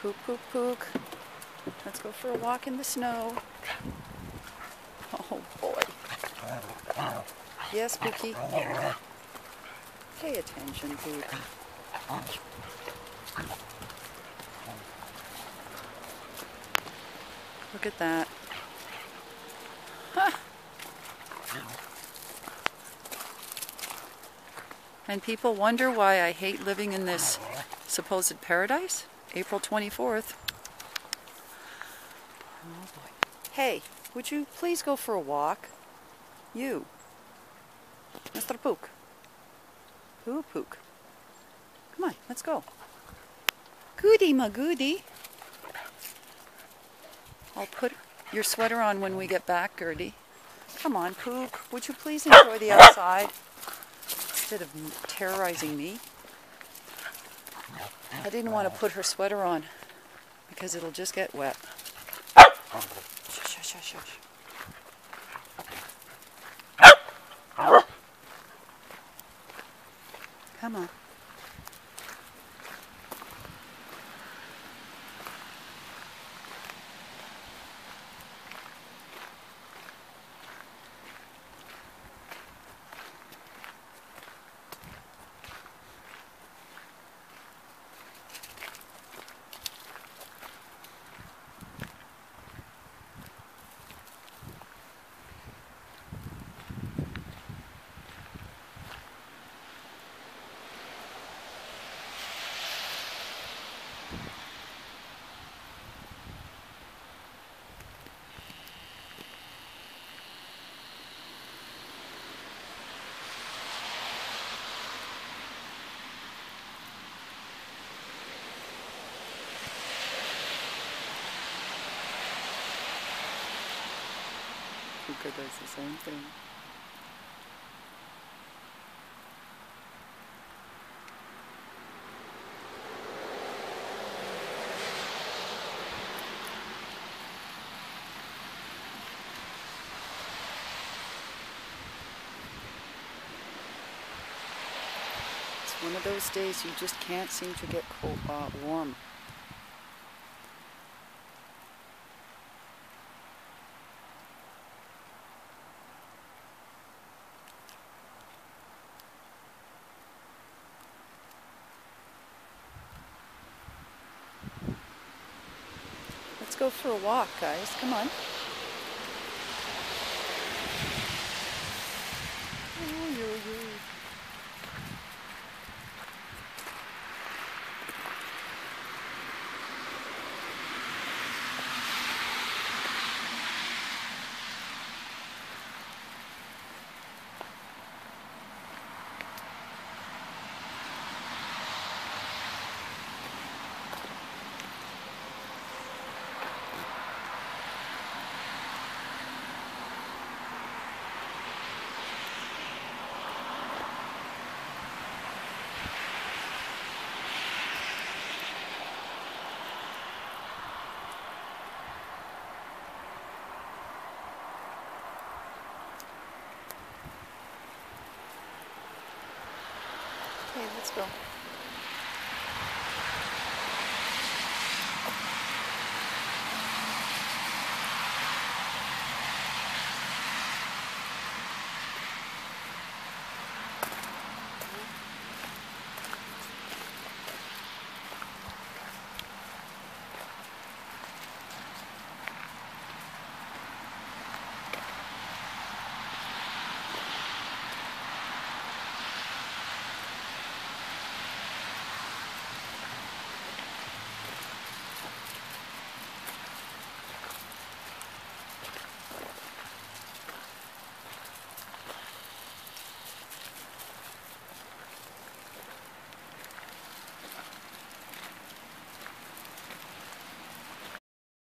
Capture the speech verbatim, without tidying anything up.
Pook, pook, pook. Let's go for a walk in the snow. Oh boy. Yes, Pookie. Pay attention, Pook. Look at that. Huh. And people wonder why I hate living in this supposed paradise? April twenty-fourth. Oh boy. Hey, would you please go for a walk? You. Mister Pook. Poo Pook. Come on, let's go. Goody ma goody. I'll put your sweater on when we get back, Gertie. Come on, Pook. Would you please enjoy the outside instead of terrorizing me? I didn't want to put her sweater on because it'll just get wet. Shush, shush, shush, shush. Come on. Puka does the same thing. It's one of those days you just can't seem to get cold, uh, warm. Let's go for a walk, guys. Come on. Ooh, yoo, yoo. Okay, let's go.